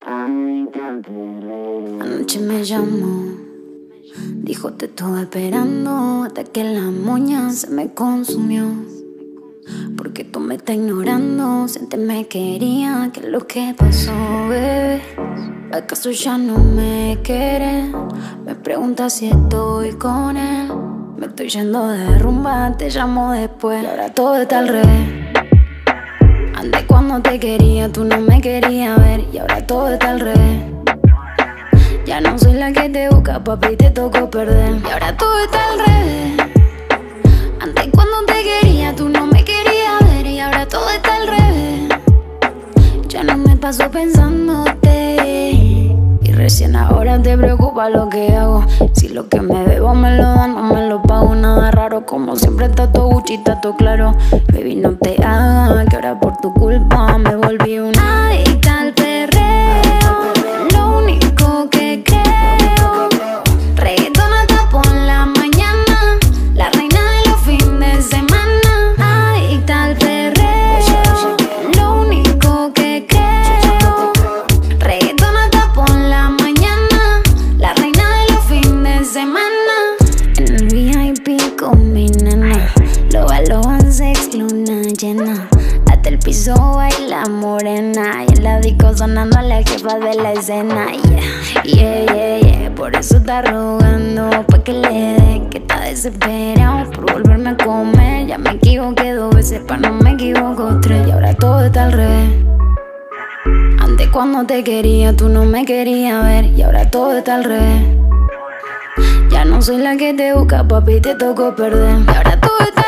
Anoche me llamó, dijo te estuve esperando hasta que la moña se me consumió. Porque tú me estás ignorando, si antes me quería, ¿qué es lo que pasó, bebé? ¿Acaso ya no me quieres? Me pregunta si estoy con él. Me estoy yendo de rumba, te llamo después. Y ahora todo está al revés. Antes cuando te quería, tú no me querías ver. Y ahora todo está al revés. Ya no soy la que te busca, papi, te tocó perder. Y ahora todo está al revés. Antes cuando te quería, tú no me querías ver. Y ahora todo está al revés. Ya no me paso pensándote. Y recién ahora te preocupa lo que hago. Si lo que me bebo me lo dan, no me lo pago. Nada raro, como siempre está todo Gucci, está todo claro. Baby, no te hagas, que ahora por tu culpa me volví una adicta al perreo. Lo único que creo, reggaetón hasta por la mañana, la reina de los fines de semana. Adicta al perreo, lo único que creo, reggaetón hasta por la mañana, la reina de los fines de semana. En el VIP con mi nena, lo sex, luna llena. Hasta el piso baila morena. Y en la disco sonando a la jefa de la escena. Yeah. Por eso está rogando pa' que le dé, que está desesperado por volverme a comer. Ya me equivoqué 2 veces, pa' no me equivoco 3. Y ahora todo está al revés. Antes cuando te quería, tú no me querías ver. Y ahora todo está al revés. Ya no soy la que te busca, papi, te tocó perder. Y ahora todo está